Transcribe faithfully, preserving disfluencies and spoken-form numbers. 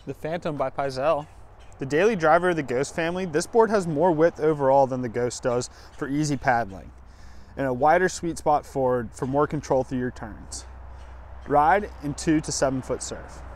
The Phantom by Pyzel. The daily driver of the Ghost family, this board has more width overall than the Ghost does for easy paddling, and a wider sweet spot forward for more control through your turns. Ride in two to seven foot surf.